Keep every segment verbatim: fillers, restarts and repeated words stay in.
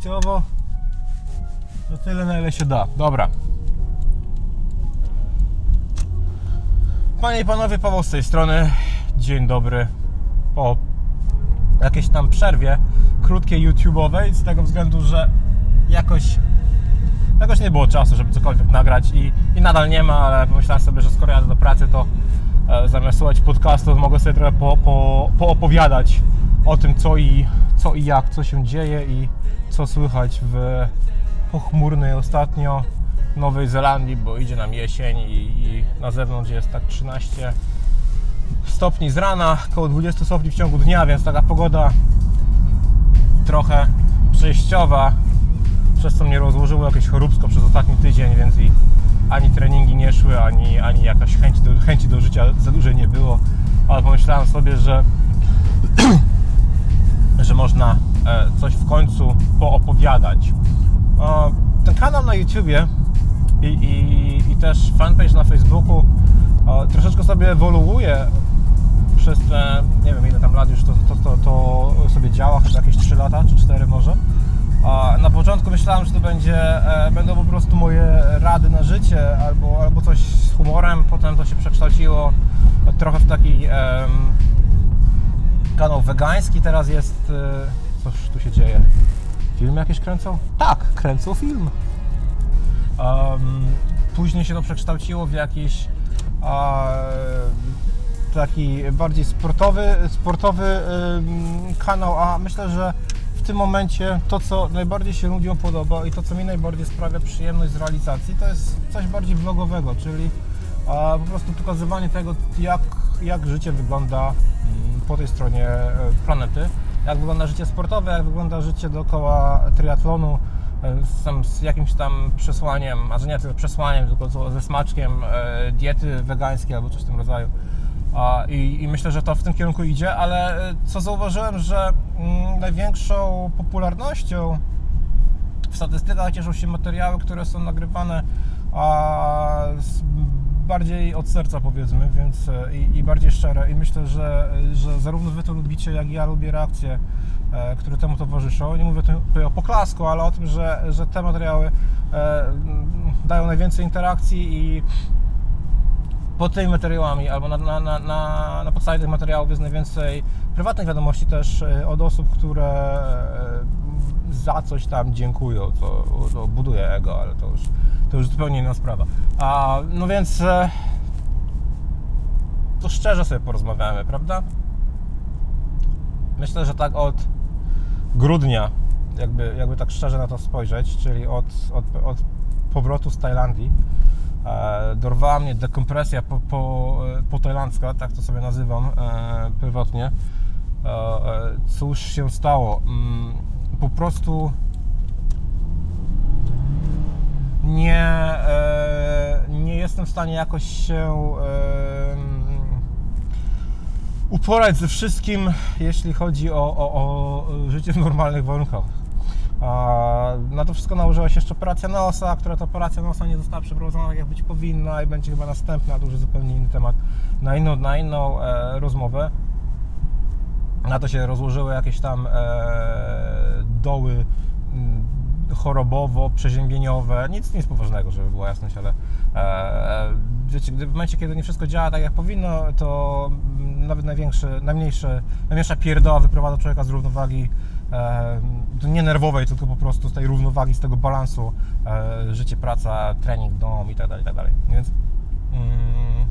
jakościowo to tyle, na ile się da. Dobra. Panie i panowie, Paweł z tej strony. Dzień dobry. Po jakiejś tam przerwie krótkiej YouTube'owej, z tego względu, że jakoś jakoś nie było czasu, żeby cokolwiek nagrać i, i nadal nie ma, ale pomyślałem sobie, że skoro jadę do pracy, to e, zamiast słuchać podcastów mogę sobie trochę po, po, poopowiadać o tym, co i, co i jak, co się dzieje i co słychać w pochmurnej ostatnio Nowej Zelandii, bo idzie nam jesień i, i na zewnątrz jest tak trzynaście stopni z rana, około dwadzieścia stopni w ciągu dnia, więc taka pogoda trochę przejściowa, przez co mnie rozłożyło jakieś choróbsko przez ostatni tydzień, więc i ani treningi nie szły, ani, ani jakaś chęci do, chęci do życia za dużo nie było, ale pomyślałem sobie, że że można coś w końcu poopowiadać. Ten kanał na YouTubie i, i, i też fanpage na Facebooku troszeczkę sobie ewoluuje przez te, nie wiem ile tam lat już to, to, to, to sobie działa, chyba jakieś trzy lata czy cztery może. Na początku myślałem, że to będzie, będą po prostu moje rady na życie albo, albo coś z humorem, potem to się przekształciło trochę w taki um, kanał wegański, teraz jest, cóż tu się dzieje, filmy jakieś kręcą? Tak, kręcą film. Um, później się to przekształciło w jakiś um, taki bardziej sportowy, sportowy um, kanał, a myślę, że w tym momencie to, co najbardziej się ludziom podoba i to, co mi najbardziej sprawia przyjemność z realizacji, to jest coś bardziej vlogowego, czyli a, po prostu pokazywanie tego, jak, jak życie wygląda m, po tej stronie planety, jak wygląda życie sportowe, jak wygląda życie dookoła triatlonu, z, z jakimś tam przesłaniem, a że nie tylko przesłaniem, tylko ze smaczkiem e, diety wegańskiej albo coś w tym rodzaju. I, I myślę, że to w tym kierunku idzie, ale co zauważyłem, że mm, największą popularnością w statystykach cieszą się materiały, które są nagrywane a, z, bardziej od serca, powiedzmy, więc i, i bardziej szczere. I myślę, że, że zarówno Wy to lubicie, jak i ja lubię reakcje, e, które temu towarzyszą. Nie mówię tutaj o poklasku, ale o tym, że, że te materiały e, dają najwięcej interakcji i pod tymi materiałami albo na, na, na, na, na podstawie tych materiałów jest najwięcej prywatnych wiadomości też od osób, które za coś tam dziękują, co to buduje ego, ale to już, to już zupełnie inna sprawa. A, no więc to szczerze sobie porozmawiamy, prawda? Myślę, że tak od grudnia, jakby, jakby tak szczerze na to spojrzeć, czyli od, od, od powrotu z Tajlandii, dorwała mnie dekompresja po, po, po tajlandzka, tak to sobie nazywam e, prywatnie. E, cóż się stało? Po prostu nie, e, nie jestem w stanie jakoś się e, uporać ze wszystkim, jeśli chodzi o, o, o życie w normalnych warunkach. Na to wszystko nałożyła się jeszcze operacja nosa, która to operacja nosa nie została przeprowadzona tak, jak być powinna i będzie chyba następna, to już zupełnie inny temat, na inną, na inną e, rozmowę. Na to się rozłożyły jakieś tam e, doły m, chorobowo-przeziębieniowe, nic, nic poważnego, żeby była jasność, ale e, wiecie, gdy w momencie, kiedy nie wszystko działa tak jak powinno, to nawet największy, najmniejszy, najmniejsza pierdoła wyprowadza człowieka z równowagi, e, nie nerwowej, tylko po prostu z tej równowagi, z tego balansu, e, życie, praca, trening, dom i tak dalej, i tak dalej. Więc mm,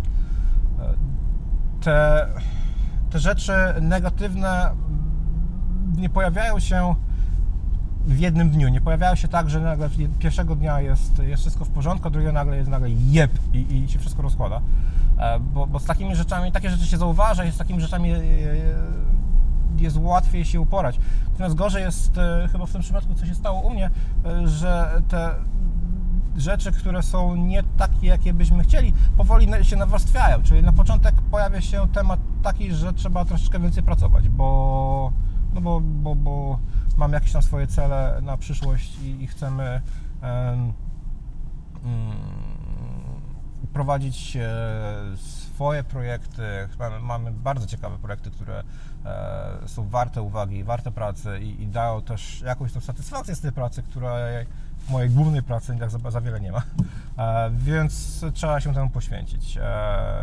te, te rzeczy negatywne nie pojawiają się w jednym dniu. Nie pojawiają się tak, że nagle pierwszego dnia jest, jest wszystko w porządku, a drugiego nagle jest nagle jeb i, i się wszystko rozkłada. Bo, bo z takimi rzeczami, takie rzeczy się zauważa i z takimi rzeczami jest łatwiej się uporać. Natomiast gorzej jest chyba w tym przypadku, co się stało u mnie, że te rzeczy, które są nie takie, jakie byśmy chcieli, powoli się nawarstwiają. Czyli na początek pojawia się temat taki, że trzeba troszeczkę więcej pracować, bo, no bo, bo, bo mamy jakieś tam swoje cele na przyszłość i, i chcemy um, um, prowadzić swoje projekty, mamy, mamy bardzo ciekawe projekty, które e, są warte uwagi, warte pracy i, i dają też jakąś tą satysfakcję z tej pracy, której w mojej głównej pracy tak za, za wiele nie ma, e, więc trzeba się temu poświęcić. E,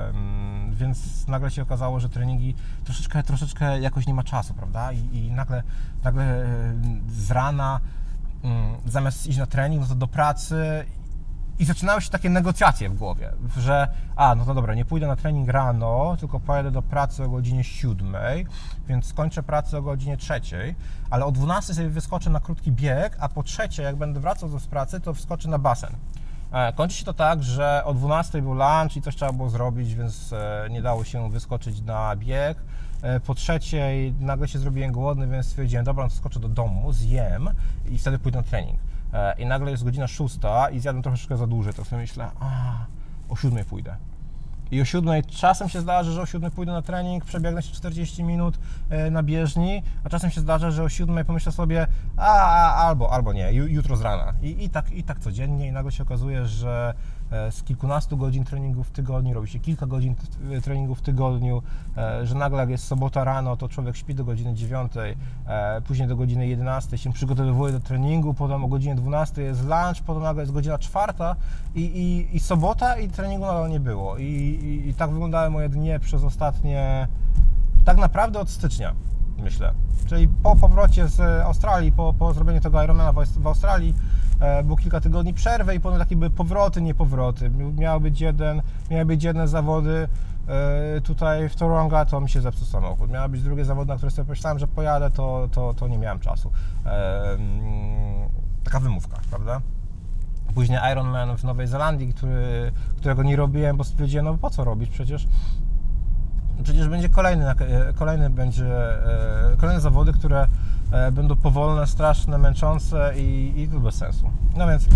więc nagle się okazało, że treningi troszeczkę, troszeczkę jakoś nie ma czasu, prawda? I, i nagle, nagle z rana zamiast iść na trening, no to do pracy i zaczynały się takie negocjacje w głowie, że a, no to dobra, nie pójdę na trening rano, tylko pojadę do pracy o godzinie siódmej, więc skończę pracę o godzinie trzeciej, ale o dwunastej sobie wyskoczę na krótki bieg, a po trzeciej, jak będę wracał z pracy, to wskoczę na basen. Kończy się to tak, że o dwunastej był lunch i coś trzeba było zrobić, więc nie dało się wyskoczyć na bieg. Po trzeciej nagle się zrobiłem głodny, więc stwierdziłem, dobra, no to skoczę do domu, zjem i wtedy pójdę na trening. I nagle jest godzina szósta i zjadłem troszeczkę za dużo, to sobie myślę, a o siódmej pójdę. I o siódmej czasem się zdarza, że o siódmej pójdę na trening, przebiegnę się czterdzieści minut na bieżni, a czasem się zdarza, że o siódmej pomyślę sobie, a albo, albo nie, jutro z rana. I, i, tak, i tak codziennie i nagle się okazuje, że z kilkunastu godzin treningu w tygodniu robi się kilka godzin treningu w tygodniu, że nagle jak jest sobota rano, to człowiek śpi do godziny dziewiątej, później do godziny jedenastej się przygotowuje do treningu, potem o godzinie dwunastej jest lunch, potem nagle jest godzina czwarta i, i, i sobota i treningu nadal nie było. I, i, I tak wyglądały moje dnie przez ostatnie, tak naprawdę od stycznia, myślę. Czyli po powrocie z Australii, po, po zrobieniu tego Ironmana w, w Australii, e, było kilka tygodni przerwy i potem takie były powroty, nie powroty. Miały być jeden, miały być jedne zawody e, tutaj w Tauranga, to mi się zepsuł samochód. Miały być drugie zawody, na które sobie pomyślałem, że pojadę, to, to, to nie miałem czasu. E, mm, taka wymówka, prawda? Później Ironman w Nowej Zelandii, który, którego nie robiłem, bo stwierdziłem, no po co robić, przecież Przecież będzie kolejny, kolejny będzie, kolejne zawody, które będą powolne, straszne, męczące i, i to bez sensu. No więc,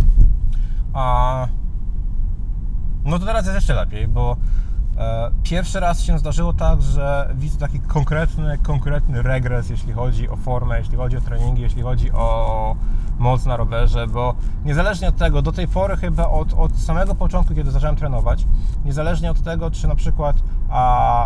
a, no to teraz jest jeszcze lepiej, bo e, pierwszy raz się zdarzyło tak, że widzę taki konkretny, konkretny regres, jeśli chodzi o formę, jeśli chodzi o treningi, jeśli chodzi o moc na rowerze, bo niezależnie od tego, do tej pory chyba od, od samego początku, kiedy zacząłem trenować, niezależnie od tego, czy na przykład a,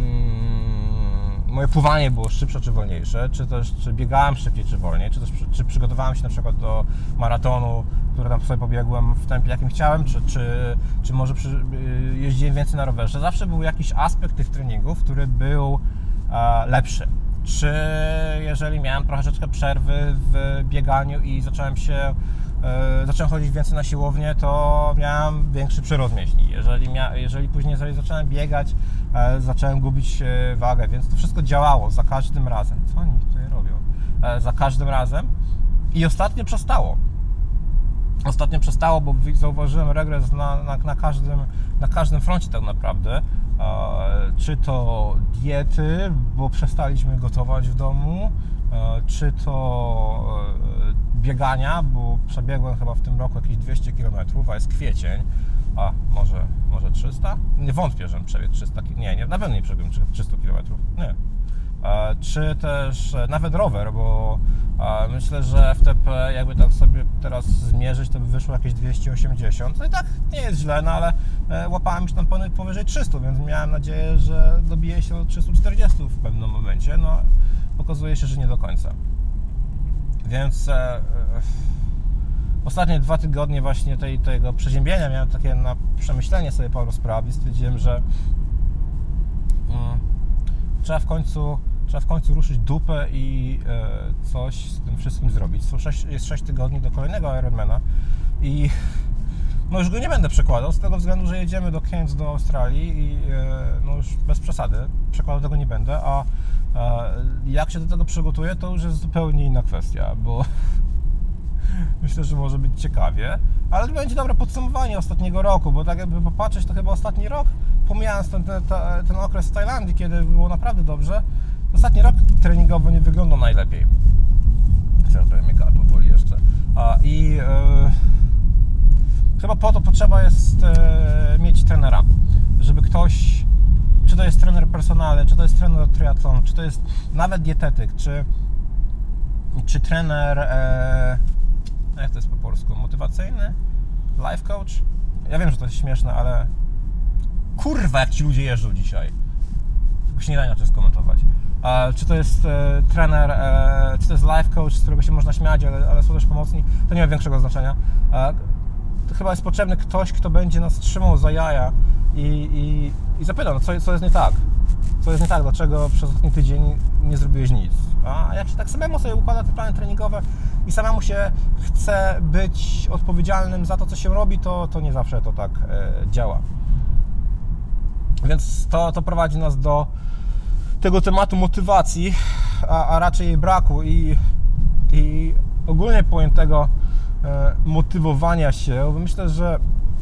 mm, moje pływanie było szybsze czy wolniejsze, czy też czy biegałem szybciej czy wolniej, czy też czy przygotowałem się na przykład do maratonu, który tam sobie pobiegłem w tempie jakim chciałem, czy, czy, czy może przy, jeździłem więcej na rowerze. Zawsze był jakiś aspekt tych treningów, który był a, lepszy. Czy jeżeli miałem troszeczkę przerwy w bieganiu i zacząłem się, e, zacząłem chodzić więcej na siłownię, to miałem większy przyrost mięśni. Jeżeli, mia, jeżeli później jeżeli zacząłem biegać, e, zacząłem gubić e, wagę, więc to wszystko działało za każdym razem. Co oni tutaj robią? E, za każdym razem i ostatnio przestało. Ostatnio przestało, bo zauważyłem regres na, na, na, każdym, na każdym froncie tak naprawdę. E, czy to diety, bo przestaliśmy gotować w domu, e, czy to e, biegania, bo przebiegłem chyba w tym roku jakieś dwieście kilometrów, a jest kwiecień, a może, może trzysta? Nie wątpię, że przebiegł trzysta, nie, nie, na pewno nie przebiegłem trzysta kilometrów, nie. E, czy też e, nawet rower, bo e, myślę, że F T P jakby tak sobie teraz zmierzyć, to by wyszło jakieś dwieście osiemdziesiąt. No i tak nie jest źle, no ale e, łapałem już tam powyżej trzysta, więc miałem nadzieję, że dobiję się do trzysta czterdzieści w pewnym momencie. No okazuje się, że nie do końca. Więc e, e, ostatnie dwa tygodnie właśnie tej, tego przeziębienia miałem takie na przemyślenie sobie paru spraw i stwierdziłem, że mm, trzeba w końcu Trzeba w końcu ruszyć dupę i e, coś z tym wszystkim zrobić. Są sześć, jest sześć tygodni do kolejnego Ironmana i no już go nie będę przekładał z tego względu, że jedziemy do Cairns, do Australii i e, no już bez przesady, przekładał tego nie będę, a e, jak się do tego przygotuję, to już jest zupełnie inna kwestia, bo myślę, że może być ciekawie, ale to będzie dobre podsumowanie ostatniego roku, bo tak jakby popatrzeć, to chyba ostatni rok, pomijając ten, ten, ten okres w Tajlandii, kiedy było naprawdę dobrze, ostatni rok treningowo nie wyglądał najlepiej. Teraz mnie gardło boli jeszcze. A, I e, chyba po to potrzeba jest e, mieć trenera, żeby ktoś, czy to jest trener personalny, czy to jest trener triatlon, czy to jest nawet dietetyk, czy, czy trener, e, jak to jest po polsku, motywacyjny, life coach. Ja wiem, że to jest śmieszne, ale kurwa, jak ci ludzie jeżdżą dzisiaj. Tego się nie da inaczej skomentować. E, czy to jest e, trener, e, czy to jest life coach, z którego się można śmiać, ale, ale są też pomocni, to nie ma większego znaczenia. E, to chyba jest potrzebny ktoś, kto będzie nas trzymał za jaja i, i, i zapytał, no co, co jest nie tak? Co jest nie tak? Dlaczego przez ostatni tydzień nie zrobiłeś nic? A jak się tak samemu sobie układa te plany treningowe i samemu się chce być odpowiedzialnym za to, co się robi, to, to nie zawsze to tak e, działa. Więc to, to prowadzi nas do tego tematu motywacji, a, a raczej jej braku i, i ogólnie pojętego e, motywowania się. Myślę, że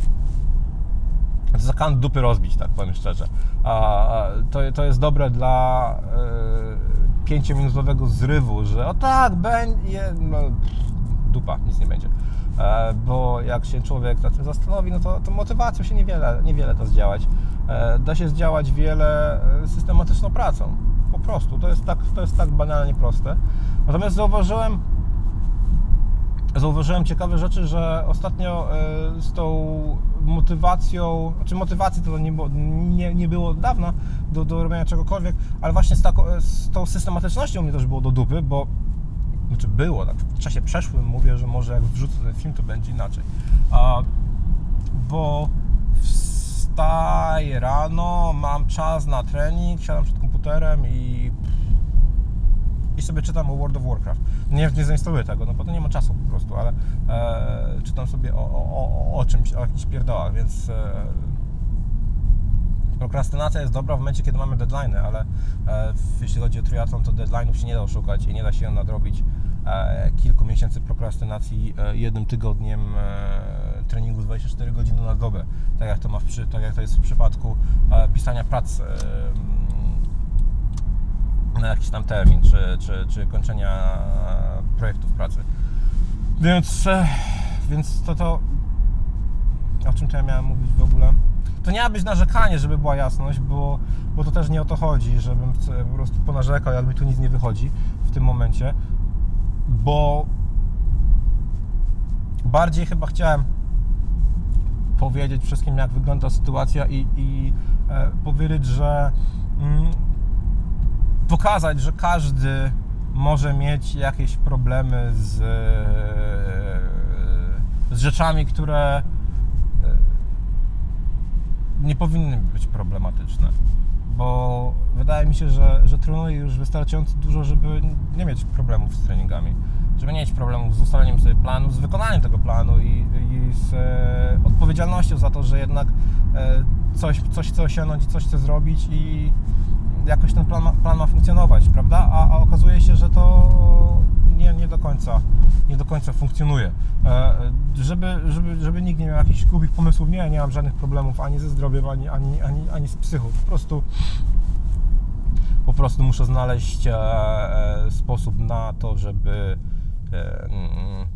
to za kan dupy rozbić, tak powiem szczerze. A, a to, to jest dobre dla e, pięciominutowego zrywu, że o tak, będzie, no, dupa, nic nie będzie. E, bo jak się człowiek nad tym zastanowi, no to, to motywacją się niewiele, niewiele da zdziałać. E, da się zdziałać wiele systematyczną pracą. Po prostu, to jest tak, to jest tak banalnie proste. Natomiast zauważyłem, zauważyłem ciekawe rzeczy, że ostatnio e, z tą motywacją, znaczy motywacji to nie było, nie, nie było od dawna do, do robienia czegokolwiek, ale właśnie z, tako, z tą systematycznością mnie też było do dupy, bo znaczy było, tak w czasie przeszłym mówię, że może jak wrzucę ten film, to będzie inaczej. A, bo wstaję rano, mam czas na trening, siadam przed komputerem i i sobie czytam o World of Warcraft. Nie, nie zainstaluję tego, no bo to nie ma czasu po prostu, ale e, czytam sobie o, o, o, o czymś, o jakichś pierdołach, więc e, prokrastynacja jest dobra w momencie, kiedy mamy deadline'y, ale e, jeśli chodzi o triatlon, to deadline'ów się nie da oszukać i nie da się nadrobić e, kilku miesięcy prokrastynacji e, jednym tygodniem e, treningu dwadzieścia cztery godziny na dobę, tak jak to, ma w przy, tak jak to jest w przypadku e, pisania prac e, na jakiś tam termin, czy, czy, czy kończenia projektów pracy. Więc, więc to to, o czym to ja miałem mówić w ogóle? To nie ma być narzekanie, żeby była jasność, bo, bo to też nie o to chodzi, żebym po prostu ponarzekał, jak mi tu nic nie wychodzi w tym momencie, bo bardziej chyba chciałem powiedzieć wszystkim, jak wygląda sytuacja i, i e, powiedzieć, że mm, pokazać, że każdy może mieć jakieś problemy z, z rzeczami, które nie powinny być problematyczne, bo wydaje mi się, że, że trenuję już wystarczająco dużo, żeby nie mieć problemów z treningami, żeby nie mieć problemów z ustaleniem sobie planu, z wykonaniem tego planu i, i z e, odpowiedzialnością za to, że jednak e, coś, coś chce osiągnąć i coś chce zrobić i jakoś ten plan ma, plan ma funkcjonować, prawda? A, a okazuje się, że to nie, nie do końca, nie do końca funkcjonuje. E, żeby, żeby, żeby nikt nie miał jakichś głupich pomysłów, nie, nie mam żadnych problemów ani ze zdrowiem, ani, ani, ani, ani z psychą. Po prostu, po prostu muszę znaleźć e, e, sposób na to, żeby e, mm,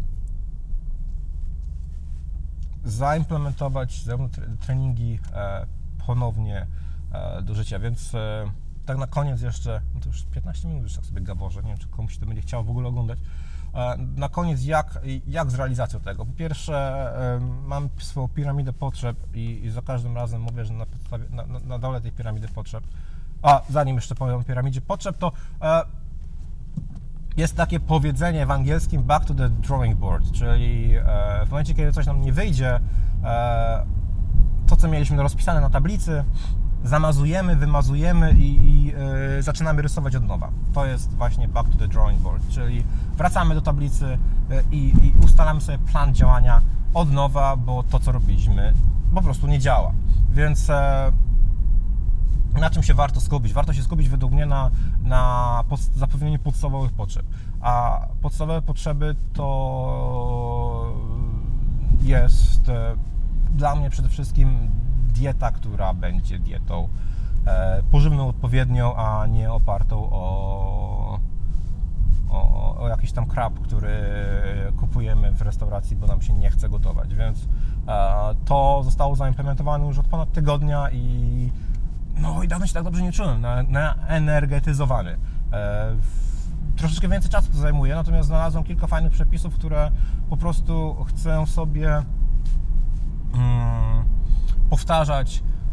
zaimplementować treningi e, ponownie e, do życia, więc e, tak na koniec jeszcze, no to już piętnaście minut już tak sobie gaworzę, nie wiem, czy komuś to będzie chciało w ogóle oglądać. Na koniec jak, jak z realizacją tego? Po pierwsze mam swoją piramidę potrzeb i, i za każdym razem mówię, że na, podstawie, na, na dole tej piramidy potrzeb, a zanim jeszcze powiem o piramidzie potrzeb, to e, jest takie powiedzenie w angielskim back to the drawing board, czyli e, w momencie, kiedy coś nam nie wyjdzie, e, to co mieliśmy rozpisane na tablicy, zamazujemy, wymazujemy i, i yy, zaczynamy rysować od nowa. To jest właśnie back to the drawing board, czyli wracamy do tablicy yy, i ustalamy sobie plan działania od nowa, bo to, co robiliśmy, po prostu nie działa. Więc yy, na czym się warto skupić? Warto się skupić według mnie na, na pod, zapewnieniu podstawowych potrzeb. A podstawowe potrzeby to jest yy, dla mnie przede wszystkim dieta, która będzie dietą e, pożywną odpowiednią, a nie opartą o, o, o jakiś tam krab, który kupujemy w restauracji, bo nam się nie chce gotować, więc e, to zostało zaimplementowane już od ponad tygodnia i no i dawno się tak dobrze nie czułem, na, na energetyzowany. E, troszeczkę więcej czasu to zajmuje, natomiast znalazłem kilka fajnych przepisów, które po prostu chcę sobie mm, powtarzać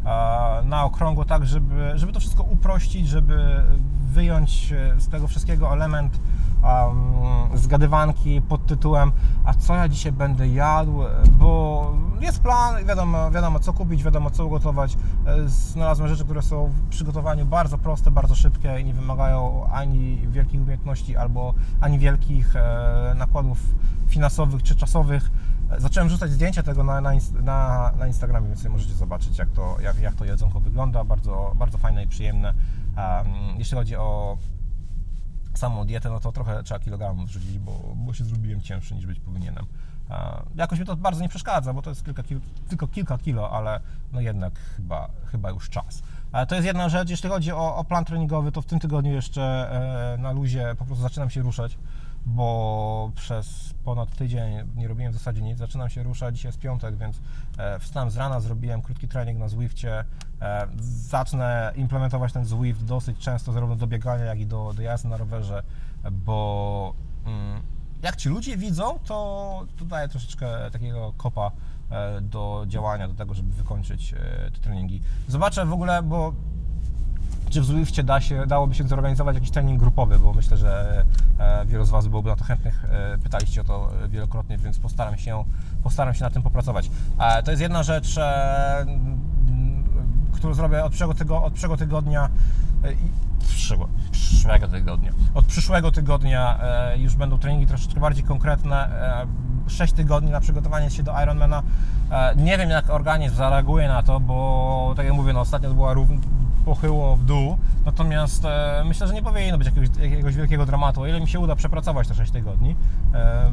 na okrągło, tak żeby, żeby to wszystko uprościć, żeby wyjąć z tego wszystkiego element um, zgadywanki pod tytułem a co ja dzisiaj będę jadł, bo jest plan, wiadomo, wiadomo co kupić, wiadomo co ugotować. Znalazłem rzeczy, które są w przygotowaniu bardzo proste, bardzo szybkie i nie wymagają ani wielkich umiejętności, albo ani wielkich e, nakładów finansowych czy czasowych. Zacząłem rzucać zdjęcia tego na, na, na, na Instagramie, więc sobie możecie zobaczyć, jak to, jak, jak to jedzonko wygląda. Bardzo, bardzo fajne i przyjemne. Um, jeśli chodzi o samą dietę, no to trochę trzeba kilogramów zrzucić, bo, bo się zrobiłem cięższy niż być powinienem. Um, jakoś mi to bardzo nie przeszkadza, bo to jest kilka kilo, tylko kilka kilo, ale no jednak chyba, chyba już czas. To jest jedna rzecz. Jeśli chodzi o, o plan treningowy, to w tym tygodniu jeszcze e, na luzie po prostu zaczynam się ruszać, bo przez ponad tydzień nie robiłem w zasadzie nic. Zaczynam się ruszać, dzisiaj jest piątek, więc e, wstałem z rana, zrobiłem krótki trening na Zwifcie. E, zacznę implementować ten Zwift dosyć często, zarówno do biegania, jak i do, do jazdy na rowerze, bo mm, jak ci ludzie widzą, to, to daje troszeczkę takiego kopa e, do działania, do tego, żeby wykończyć e, te treningi. Zobaczę w ogóle, bo czy w Zwifcie da się, dałoby się zorganizować jakiś trening grupowy, bo myślę, że e, wielu z Was byłoby na to chętnych, e, pytaliście o to wielokrotnie, więc postaram się, postaram się nad tym popracować. E, to jest jedna rzecz, e, którą zrobię od przyszłego, tygo, od przyszłego tygodnia e, i przyszłego, przyszłego tygodnia. Od przyszłego tygodnia e, już będą treningi troszeczkę bardziej konkretne. E, sześć tygodni na przygotowanie się do Ironmana. E, nie wiem, jak organizm zareaguje na to, bo tak jak mówię, no, ostatnio to była równa pochyło w dół, natomiast e, myślę, że nie powinno być jakiegoś, jakiegoś wielkiego dramatu, o ile mi się uda przepracować te sześć tygodni. E,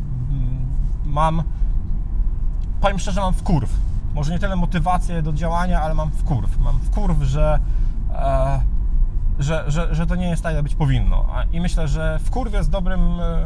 mam, powiem szczerze, mam wkurw. Może nie tyle motywację do działania, ale mam wkurw. Mam wkurw, że, e, że, że, że to nie jest tak, jak być powinno. I myślę, że wkurw jest dobrym e,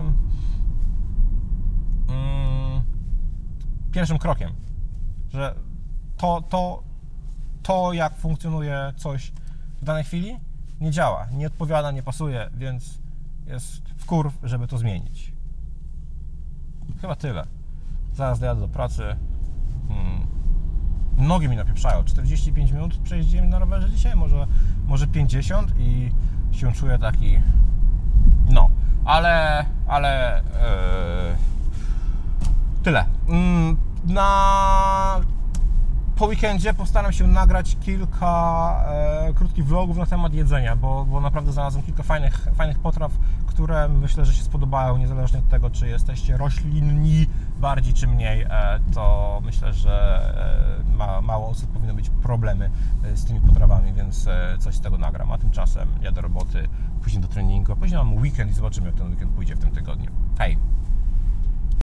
mm, pierwszym krokiem, że to, to to, jak funkcjonuje coś w danej chwili, nie działa, nie odpowiada, nie pasuje, więc jest wkurw, żeby to zmienić. Chyba tyle. Zaraz dojadę do pracy. Hmm. Nogi mi napieprzają. czterdzieści pięć minut przejeździłem na rowerze dzisiaj, może, może pięćdziesiąt i się czuję taki... No, ale... ale... Yy... Tyle. Yy, na... Po weekendzie postaram się nagrać kilka e, krótkich vlogów na temat jedzenia, bo, bo naprawdę znalazłem kilka fajnych, fajnych potraw, które myślę, że się spodobają, niezależnie od tego, czy jesteście roślinni bardziej czy mniej, e, to myślę, że e, ma, mało osób powinno mieć problemy e, z tymi potrawami, więc e, coś z tego nagram, a tymczasem ja do roboty, później do treningu, a później mam weekend i zobaczymy, jak ten weekend pójdzie w tym tygodniu.